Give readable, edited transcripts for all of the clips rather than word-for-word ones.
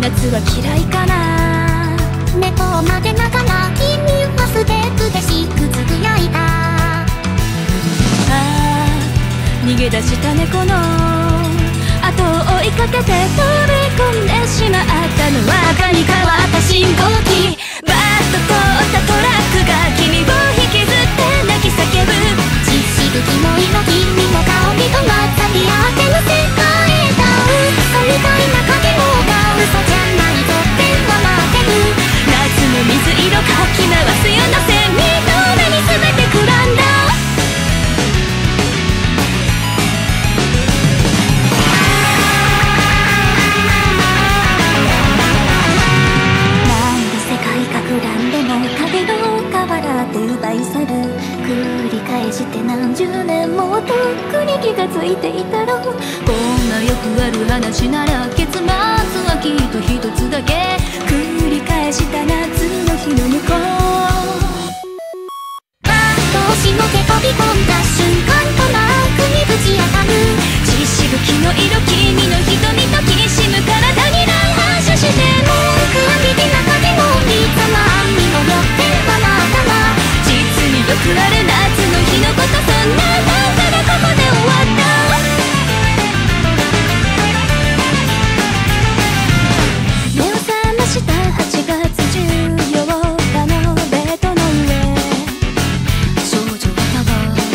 夏は嫌いかな。 猫までながら君はステップでしくつぶやいた。 ああ逃げ出した猫の後を追いかけて飛び込んでしまったのは赤に変わった信号機。バーッと通ったトラックが君を引きずって泣き叫ぶ。 血しぶきの色君の顔に止まったリア手の世界へと嘘みたいな影もが嘘じゃないぞって笑ってる。 夏の水色かき回すようなセミの目に全てくらんだ。 なんで世界が膨らんでも影の瓦って奪い去る。繰り返して何十年もとっくに気がついていたろう。 こんなよくある話なら結末はきっと一つだけ。繰り返した夏の日の向こう。 星の手飛び込んだ瞬間トラックにぶち当たる。 血しぶきの色君の瞳ときしむ体に乱反射して文句浴びて中でもいざまんに戻って笑ったわ。 実によくある夏の日のこと。そんななんかがここで終わった。目を覚ました8月14日のベッドの上。少女は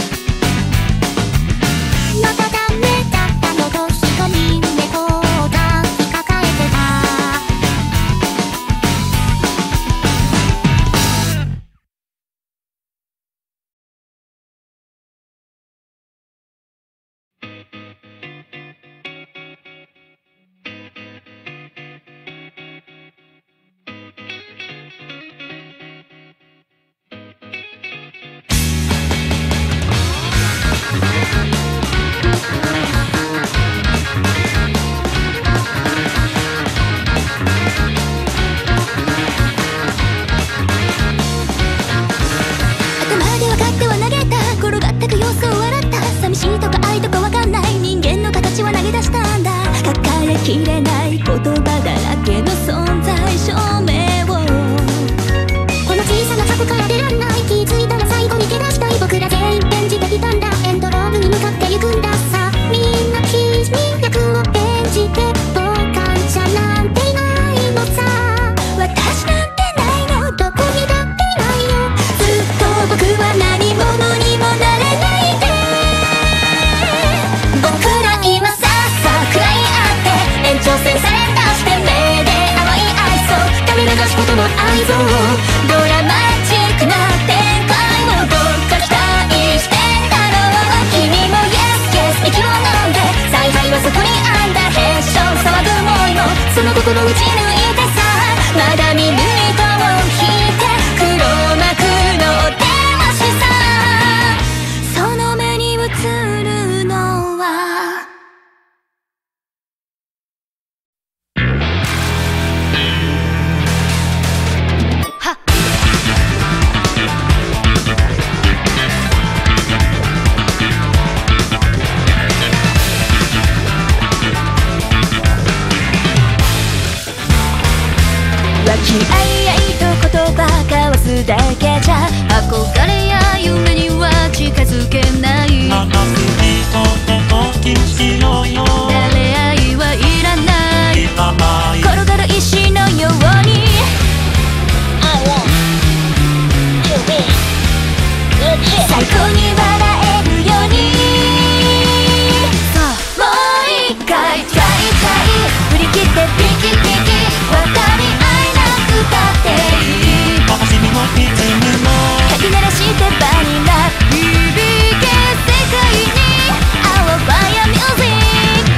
またダメだったのと一人猫が抱えてた。 頭で分かっては投げた。転がってく様子を笑った。寂しいとか愛とか分かんない人間の形は投げ出したんだ。抱えきれない言葉だらけの存在証明を。 この小さな箱から出らんない。気づいたら最後に怪我したい。僕ら全員演じてきたんだ。エンドロールに向かって行くんださ。みんな君役を演じて傍観者なんていないのさ。 私なんてないの。 どこにだっていないよ。 ずっと僕は何者にもなれないで。僕ら今さっさ食らい合って延長線され出して目で淡い愛想垂れ流すことの愛憎。ドラマチックな展開をどっか期待してんだろう。君も Yes Yes 息を飲んで采配はそこにあんだ。へっしょ騒ぐ想いもその心打ち抜いてさ。まだ見ぬ糸を引いて黒幕の手足さ。その目に映るのははっ和気あいあいと言葉交わすだけじゃ憧れや夢には近づけない。誰愛はいらない。転がる石のように最高に笑えるように。さあもう一回トライ振り切ってピキピキ渡り合えなくたっていい。かき鳴らしてバニラ響け世界に Our fire music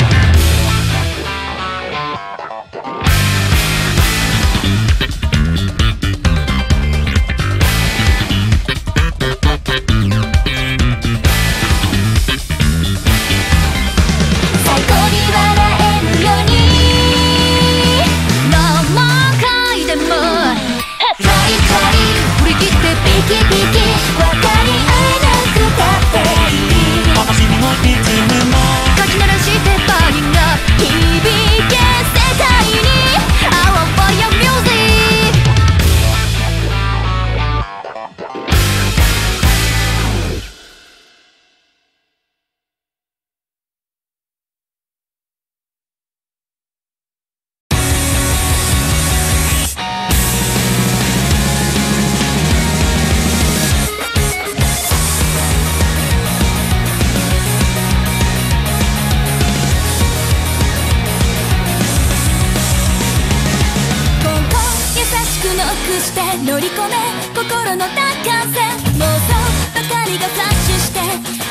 くして乗り込め心の奪還戦妄想ばかりがフラッシュして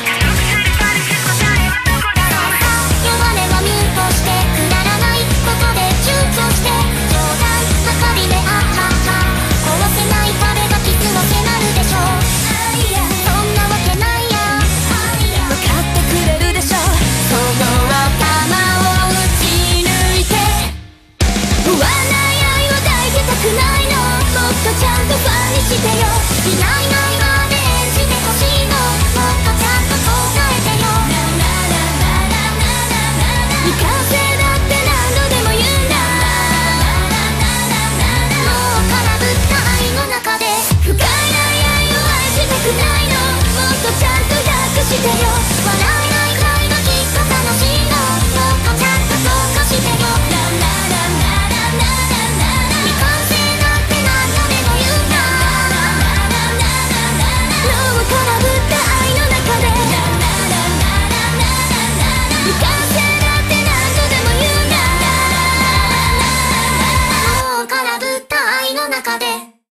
弱音をミュートしてくだらないことで躊躇して冗談ばかりであはは壊せない壁が傷を迫るでしょうそんなわけないや分かってくれるでしょその頭を打ち抜いて終わらない愛を抱いてたくないのもっとちゃんとファンにしてよいないいないまで演じてほしいのもっとちゃんと答えてよ未完成だって何度でも言うんだもう空振った愛の中で深い愛を愛してくないのもっとちゃんと抱くしてよ笑えないくらいがきっと楽しいのもっとちゃんとそうかしてよ未完成だって何度でも言うんだもう空振った愛の中で未完成だって何度でも言うんだもう空振った愛の中で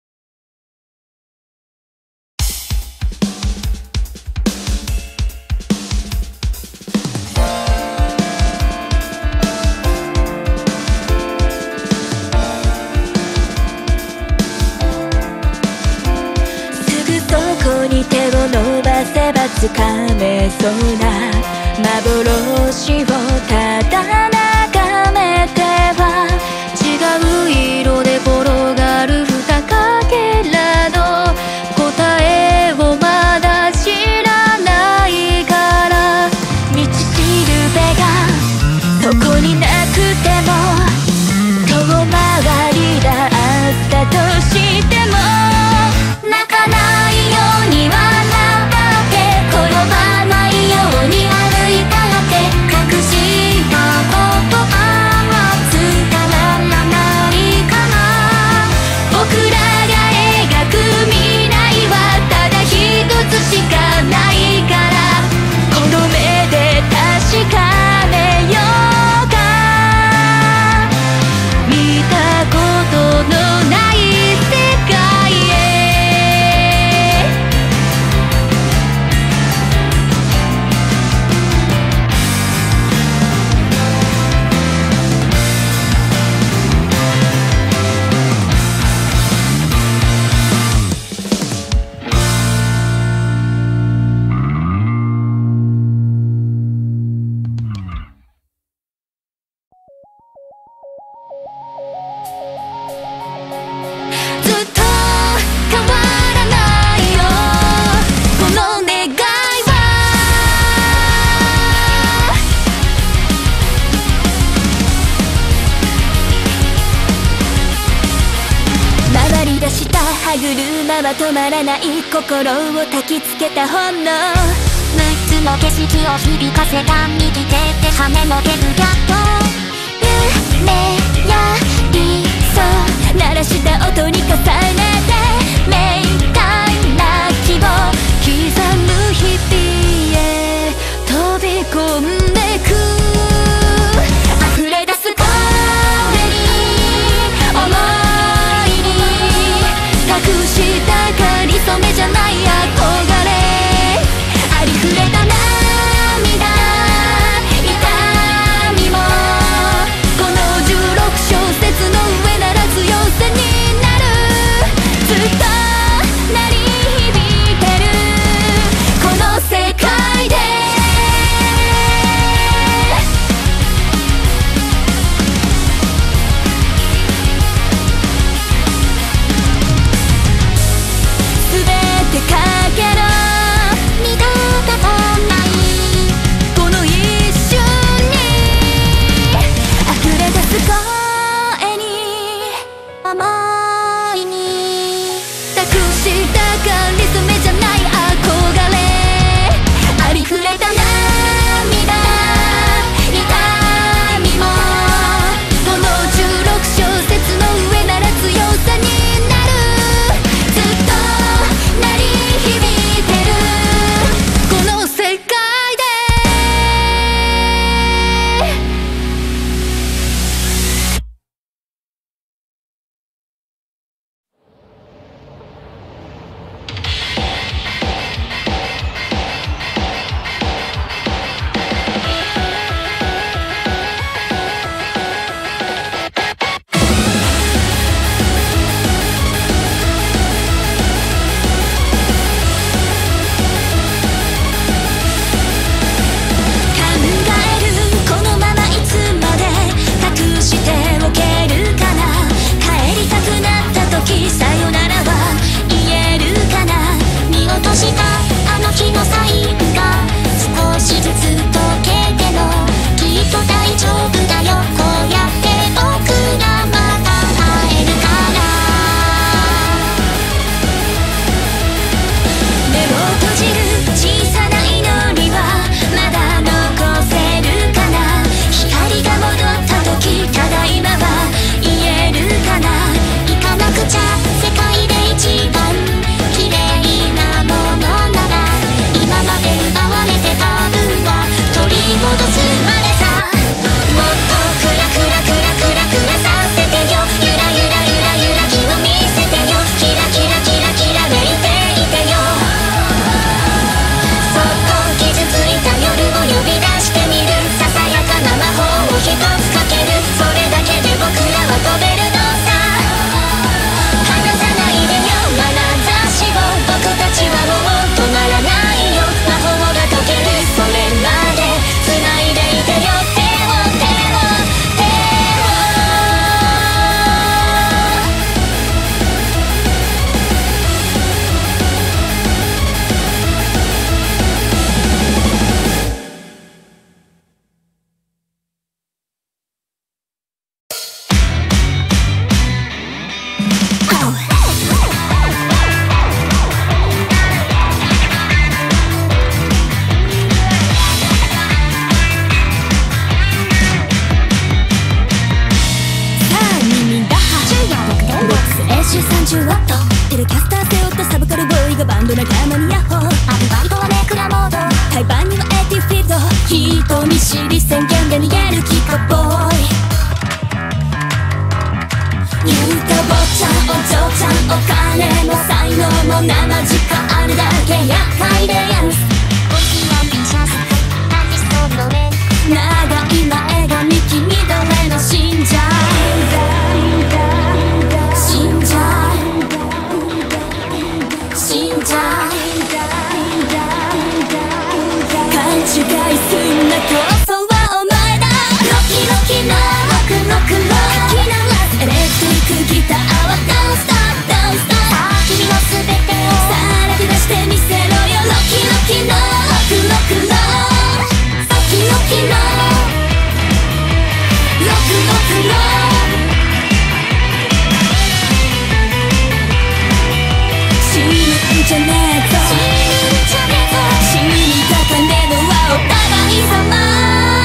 すぐそこに手を伸ばせばつかめそうな幻をただ眺めては違う色で転がる二かけらの答えをまだ知らないから道しるべがそこになくても遠回りだったとしても泣かないように笑って転ばないように歩いたって隠した言葉は伝わらないかな僕らが描く未来はただ一つしかないからこの目で確かめようか見たことのない世界へずっと変わらないよこの願いは回り出した歯車は止まらない心を焚きつけた本能 6つの景色を響かせた右手で跳ねのけるやっと夢や理想鳴らした音に重ねて明快な希望刻む日々へ飛び込んでく溢れ出す声に思いに託したかりそめじゃない憧れありふれた涙痛みもこの16小節年収30ワットテレキャスター背負ったサブカルボーイがバンド仲間にヤッホー。アルバイトはネクラモード、対バンにはエティフィード、人見知り宣言で逃げるキッカボーイ。言うた坊ちゃんお嬢ちゃん、お金も才能も生時間あるだけ厄介でやんす。 おしやピシャスアーティストの目長い前髪君どれの信者信者信者勘違いすんな競争はお前だ。ロキロキのロクロクロキなエレクトリックギターはダウンスターダウンスター。 さあ君の全てをさらけ出してみせろよ。ロキロキのロクロクロロキロキのロクロクロ死ぬんじゃねえぞ死ぬんじゃねえぞ死にたかねえのはお互い様。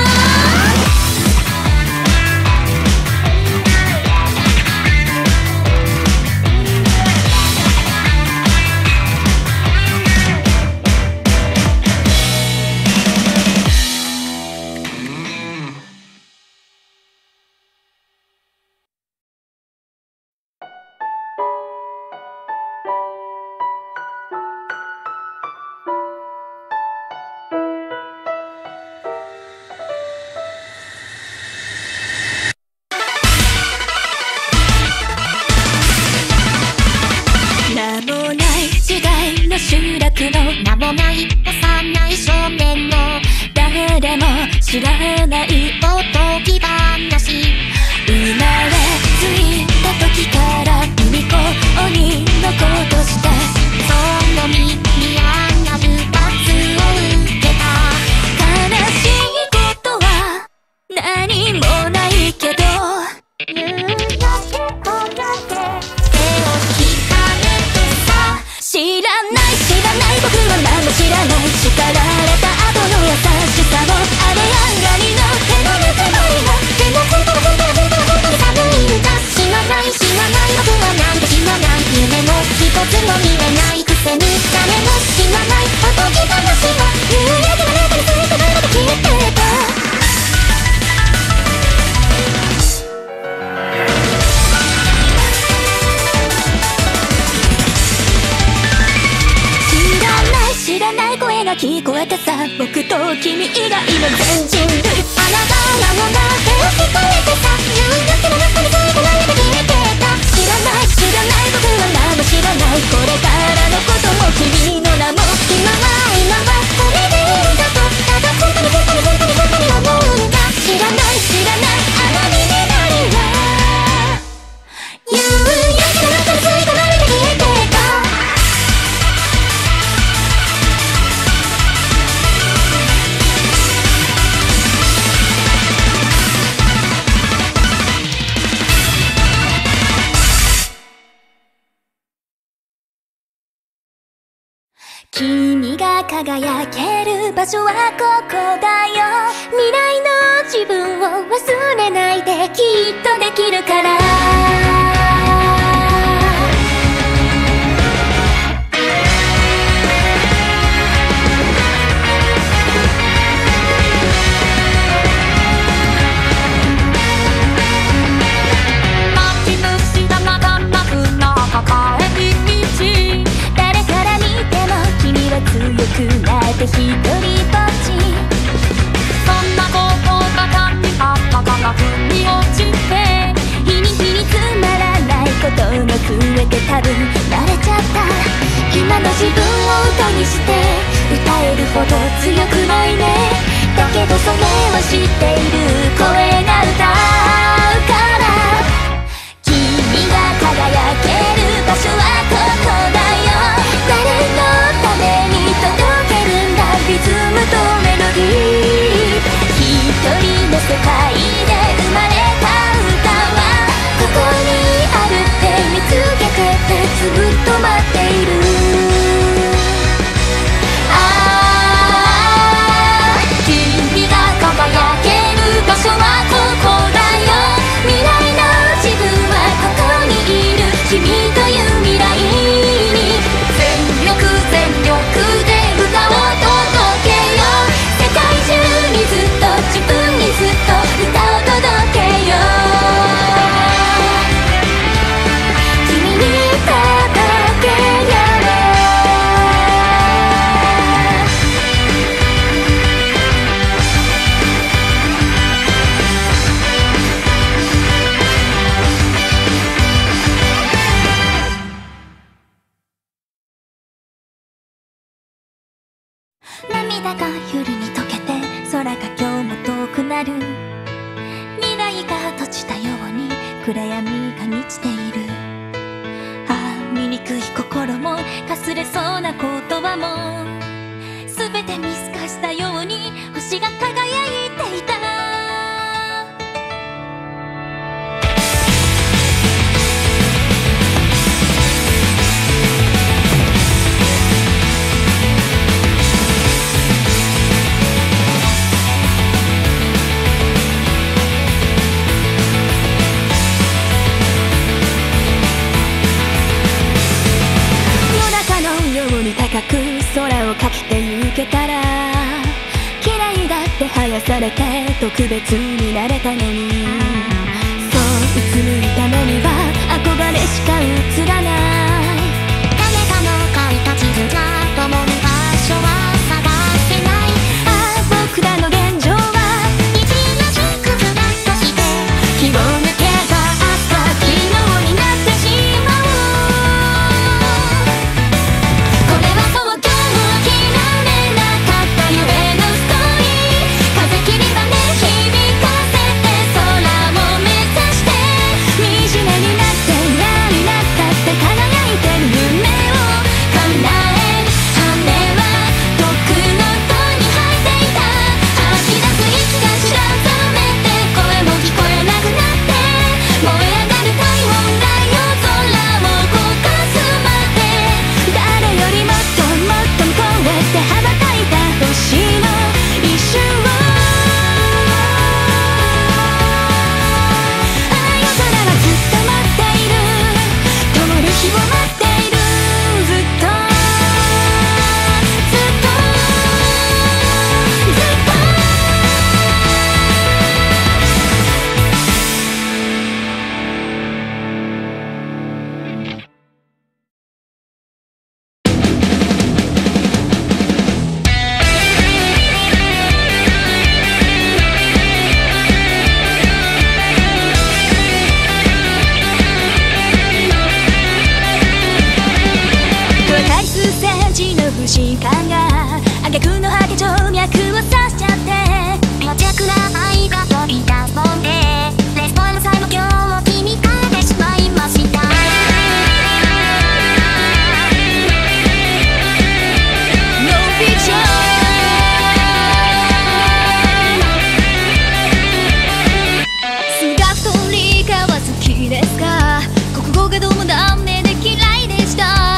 名もない時代の集落の名もない幼い少年の誰も知らないおとぎ話。 生まれついた時から海子鬼の子としてその身にあなる罰を受けた。 悲しいことは何もないけど夕焼け小焼け手を引かれてさ。 知らない僕は何も知らない。叱られた後の優しさも雨上がりの手のぬくもりも。 でも本当は本当は本当は本当に寒いんだ。死なない死なない僕はなんて死なない。夢も一つも見えないくせに誰も死なないおとぎ話は夕焼けの中についてないまで消えてた。 知らない声が聞こえてさ。僕と君以外の全人類あなたらの名手を引かれてさ。夕焼けの中についてないまで消えてた。 知らない僕は何も知らない。これからのことも君の名も今はこれでいいんだとただ本当に本当に本当に本当に思うんだ。 知らないあのミネラルは夕焼けの中についてないまで消えてた。 君が輝ける場所はここだよ。未来の自分を忘れないできっとできるから。 待ち伏したまだなくな抱える道。 誰から見ても君は強くなって一人ぼっち。 そんなことが単にあったから腑に落ちて。 日に日につまらないことが増えて多分慣れちゃった。今の自分を歌にして歌えるほど強くないね。だけどそれを知っている声が歌うから。君が輝ける場所はここだよ。誰のために届けるんだリズムとメロディー。一人の世界で生まれた歌はここにあるって見つけててずっと待っている。 君が輝ける場所はここだよ。 未来の自分はここにいる。君だが夜に溶けて空が今日も遠くなる。未来が閉じたように暗闇が満ちている。ああ醜い心もかすれそうな言葉も全て見透かしたように星が輝いていた。高く空をかけて行けたら嫌いだって生やされて特別になれたのに、そううつむいた目には憧れしか映らない。 誰かの書いた地図じゃ共に場所は探せない。 ああ僕らの現状は一らしくふらっとして気を抜けば明日昨日になってしまう。これはそう今日も諦めなかった夢のストーリー。風切り羽響かせて空を目指して惨めになって嫌になったって輝いてる夢を叶える。羽は僕の戸に生えていた。吐き出す息が白ざめて声も聞こえなくなって燃え上がる太陽だよ。空を焦がすまで誰よりもっともっと向こうへって羽ばたいた星の一瞬を。ああ夜空はずっと待っている。灯る日を待っている。ずっとずっとずっと。回数センチの不信感が挙句の果て静脈を刺しちゃって無着な愛が飛び出すもんでレスポンスも今日君からしまいました。 ノンフィクション。数学と理科は好きですか？国語がどうもダメで嫌いでした。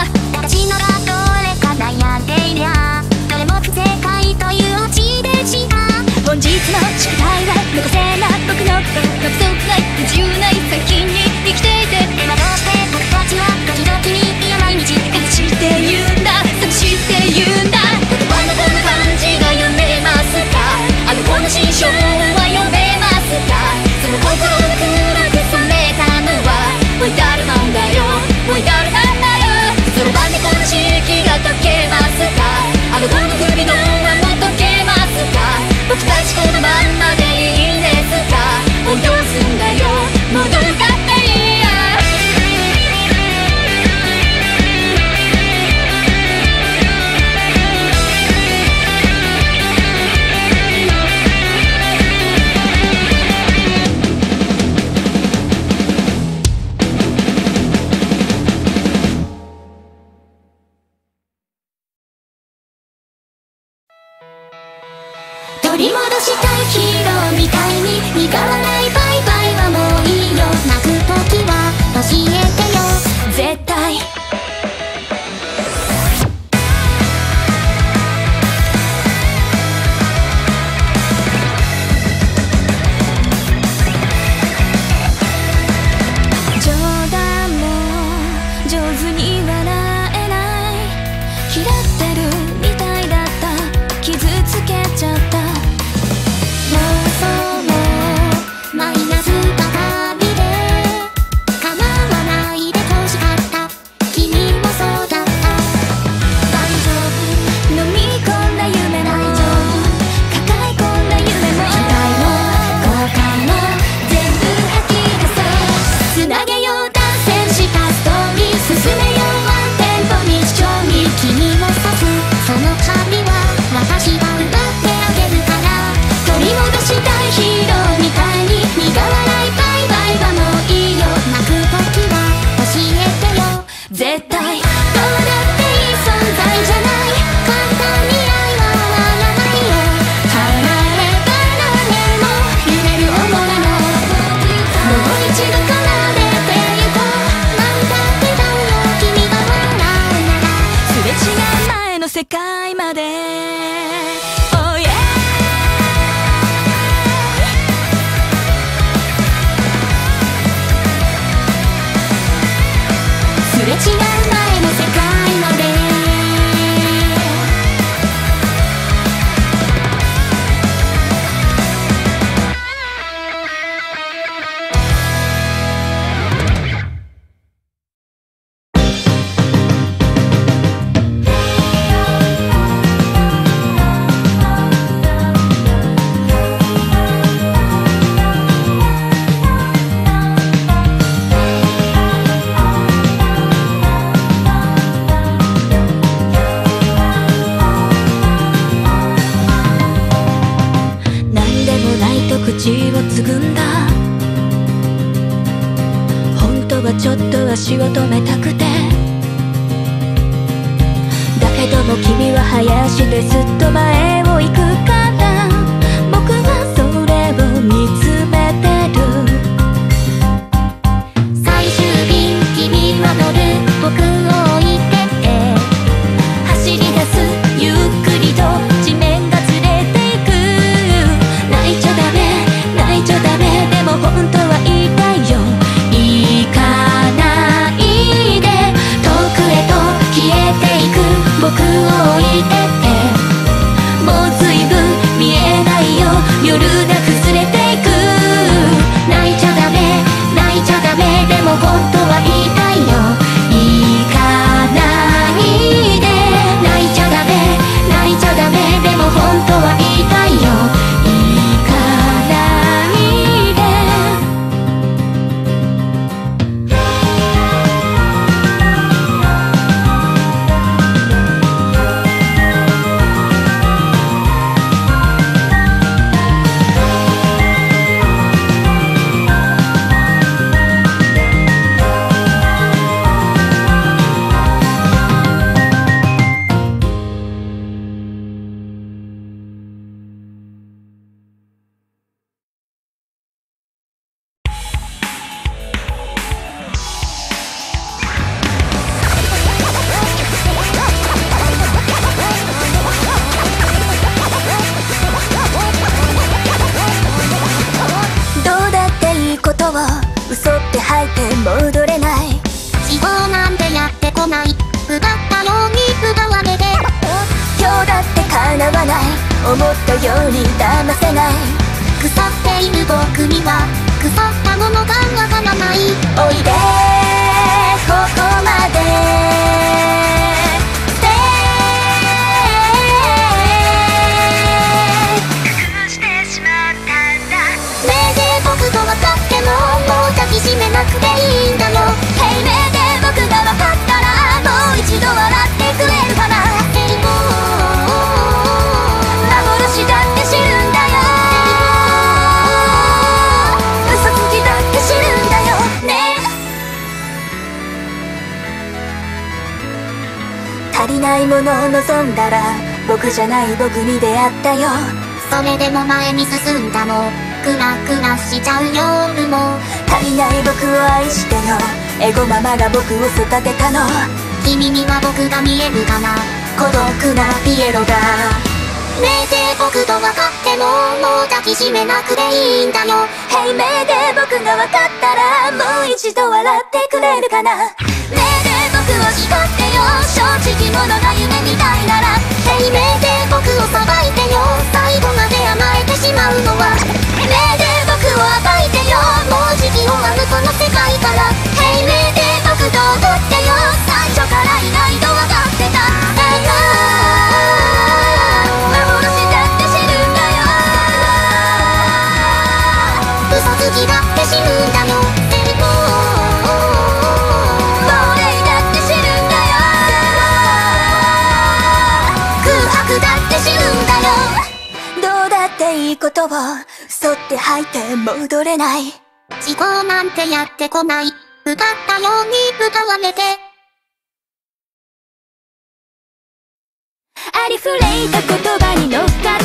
私のがどれか悩んでいりゃどれも不正解というオチでした。 本日の宿題は残せな僕のことが不足ない不自由ない最近に生きていて。 ではどうして僕たちは時々に嫌な毎日悲しいって言うんだ寂しいって言うんだ。言葉のこの漢字が読めますか？あの子の心象は読めますか？その心の黒く染めたのはもう至るなんだよ。もう至るなんだよ。そろばんでこの式が解けますか？あの子の首の輪も解けますか？僕たちこのまんまでいいんですか？音量す絶対どうだっていい存在じゃない。簡単に愛は終わらないよ。離れたら何も揺れる想いももう一度奏でてゆこう。なんだってだよ君が笑うなら。すれ違う前の世界まで Oh yeah。 すれ違う前の世界まで。口をつぐんだ。本当はちょっと足を止めたくて、だけども君は林ですっと前を行くから、僕はそれを見つめてる。最終便君は乗る、僕を置いてって走り出す、ゆっくりと地面がずれていく。泣いちゃダメ泣いちゃダメ、でも本当は言いたいよ。行かないで遠くへと消えていく、僕を置いてってもう随分見えないよ。夜が崩れていく。泣いちゃダメ泣いちゃダメ、でも本当は言いたいよ。行かないで泣いちゃダメ泣いちゃダメ、でも本当は言いたいよ。嘘って吐いて戻れない。 地方なんてやってこない。奪ったように奪われて、 今日だって叶わない。思ったように騙せない。 腐っている僕には腐ったものがわからない。 おいでここまで抱きしめなくていいんだよ。平明で僕が分かったらもう一度笑ってくれるかな。幻だって知るんだよ。嘘つきだって知るんだよね。足りないものを望んだら僕じゃない僕に出会ったよ。 それでも前に進んだの。クラクラしちゃう夜も足りない僕を愛してよ。エゴママが僕を育てたの。 君には僕が見えるかな。 孤独なピエロがねえ僕と分かってももう抱きしめなくていいんだよ。 平明で僕が分かったらもう一度笑ってくれるかな。 ねえ僕を叱ってよ。正直者が夢みたいなら平明で僕をさばいてよ。最後まで甘えてしまうのはねえで僕を暴いてよ。もう時期終わるこの世界から平明で僕と踊ってよ。最初からいないと分かってた。幻だって知るんだよ。嘘つきだって知るんだよ。亡霊だって知るんだよ。空白だって知るんだよ。 どうだっていいことを嘘って吐いて戻れない。 思考なんてやってこない。歌ったように歌われていた言葉に乗っか